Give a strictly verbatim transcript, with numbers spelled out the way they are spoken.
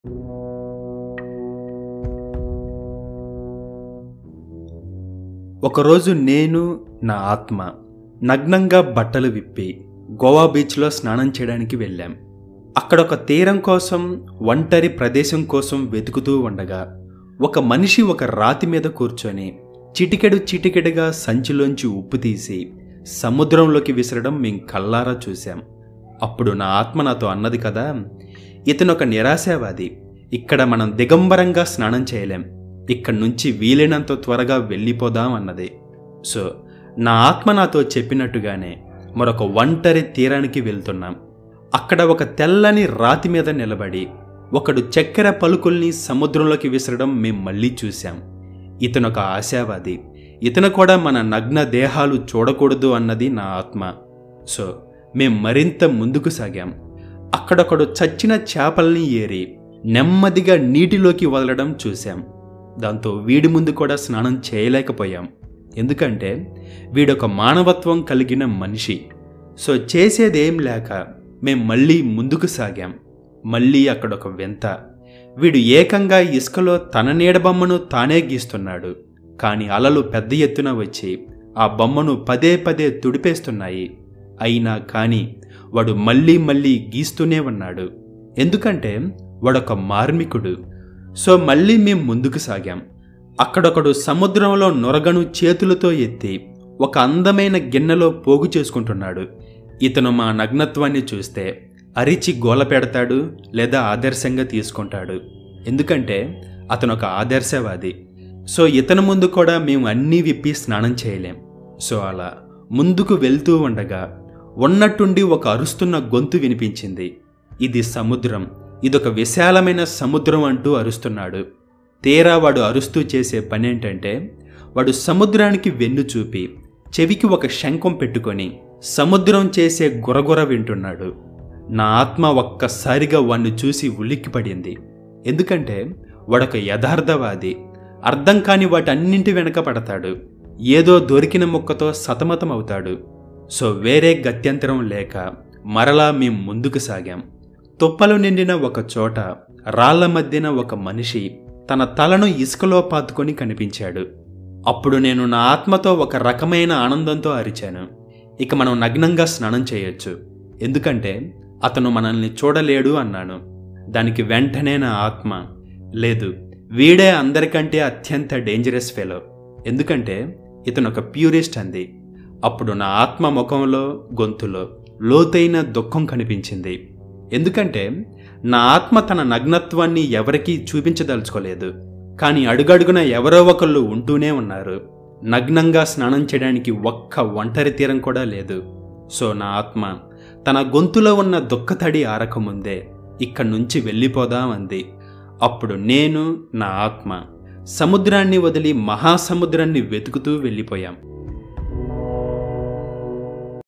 ఒకరోజు నేను నా ఆత్మ నగ్నంగా బట్టలు విప్పి గోవా బీచ్లో స్నానం చేయడానికి వెళ్ళాం. అక్కడ ఒక తీరం కోసం, ఒంటరి ప్రదేశం కోసం వెతుకుతూ ఉండగా ఒక మనిషి ఒక రాతి మీద కూర్చొని చిటికెడు చిటికెడుగా సంచిలోంచి ఉప్పు తీసి సముద్రంలోకి విసరడం మేం కళ్ళారా చూశాం. అప్పుడు నా ఆత్మ నాతో అన్నది కదా, ఇతను ఒక నిరాశావాది, ఇక్కడ మనం దిగంబరంగా స్నానం చేయలేం, ఇక్కడి నుంచి వీలైనంత త్వరగా వెళ్ళిపోదాం అన్నది. సో నా ఆత్మ నాతో చెప్పినట్టుగానే మరొక ఒంటరి తీరానికి వెళ్తున్నాం. అక్కడ ఒక తెల్లని రాతి మీద నిలబడి ఒకడు చక్కెర పలుకుల్ని సముద్రంలోకి విసరడం మేం మళ్ళీ చూశాం. ఇతను ఒక ఆశావాది, ఇతను కూడా మన నగ్న దేహాలు చూడకూడదు అన్నది నా ఆత్మ. సో మేం మరింత ముందుకు సాగాం. అక్కడొకడు చచ్చిన చేపల్ని ఏరి నెమ్మదిగా నీటిలోకి వదలడం చూశాం. దాంతో వీడి ముందు కూడా స్నానం చేయలేకపోయాం, ఎందుకంటే వీడొక మానవత్వం కలిగిన మనిషి. సో చేసేదేం లేక మేం మళ్ళీ ముందుకు సాగాం. మళ్ళీ అక్కడొక వింత, వీడు ఏకంగా ఇసుకలో తన నీడ బొమ్మను తానే గీస్తున్నాడు. కానీ అలలు పెద్ద ఎత్తున వచ్చి ఆ బొమ్మను పదే పదే తుడిపేస్తున్నాయి. అయినా కానీ వాడు మళ్ళీ మళ్ళీ గీస్తూనే ఉన్నాడు, ఎందుకంటే వాడొక మార్మికుడు. సో మళ్ళీ మేం ముందుకు సాగాం. అక్కడొకడు సముద్రంలో నొరగను చేతులతో ఎత్తి ఒక అందమైన గిన్నెలో పోగు చేసుకుంటున్నాడు. ఇతను మా నగ్నత్వాన్ని చూస్తే అరిచి గోల పెడతాడు లేదా ఆదర్శంగా తీసుకుంటాడు, ఎందుకంటే అతను ఒక ఆదర్శవాది. సో ఇతని ముందు కూడా మేము అన్నీ విప్పి స్నానం చేయలేం. సో అలా ముందుకు వెళ్తూ ఉండగా ఉన్నట్టుండి ఒక అరుస్తున్న గొంతు వినిపించింది. ఇది సముద్రం, ఇదొక విశాలమైన సముద్రం అంటూ అరుస్తున్నాడు. తీరా వాడు అరుస్తూ చేసే పనేంటంటే, వాడు సముద్రానికి వెన్ను చూపి చెవికి ఒక శంఖం పెట్టుకొని సముద్రం చేసే గురగుర వింటున్నాడు. నా ఆత్మ ఒక్కసారిగా వాణ్ణి చూసి ఉలిక్కిపడింది, ఎందుకంటే వాడొక యథార్థవాది, అర్థం కాని వాటన్నింటి వెనక పడతాడు, ఏదో దొరికిన ముక్కతో సతమతం అవుతాడు. సో వేరే గత్యంతరం లేక మరలా మేం ముందుకు సాగాం. తుప్పలు నిండిన ఒక చోట రాళ్ల మధ్యన ఒక మనిషి తన తలను ఇసుకలో పాతుకొని కనిపించాడు. అప్పుడు నేను నా ఆత్మతో ఒక రకమైన ఆనందంతో అరిచాను, ఇక మనం నగ్నంగా స్నానం చేయొచ్చు, ఎందుకంటే అతను మనల్ని చూడలేడు అన్నాను. దానికి వెంటనే నా ఆత్మ, లేదు, వీడే అందరికంటే అత్యంత డేంజరస్ ఫెలో, ఎందుకంటే ఇతను ఒక ప్యూరిస్ట్ అంది. అప్పుడు నా ఆత్మ ముఖంలో, గొంతులో లోతైన దుఃఖం కనిపించింది, ఎందుకంటే నా ఆత్మ తన నగ్నత్వాన్ని ఎవరికీ చూపించదలుచుకోలేదు. కానీ అడుగడుగున ఎవరో ఒకళ్ళు ఉంటూనే ఉన్నారు. నగ్నంగా స్నానం చేయడానికి ఒక్క ఒంటరి తీరం కూడా లేదు. సో నా ఆత్మ తన గొంతులో ఉన్న దుఃఖతడి ఆరకముందే ఇక్కడి నుంచి వెళ్ళిపోదాం అంది. అప్పుడు నేను, నా ఆత్మ సముద్రాన్ని వదిలి మహాసముద్రాన్ని వెతుకుతూ వెళ్ళిపోయాం.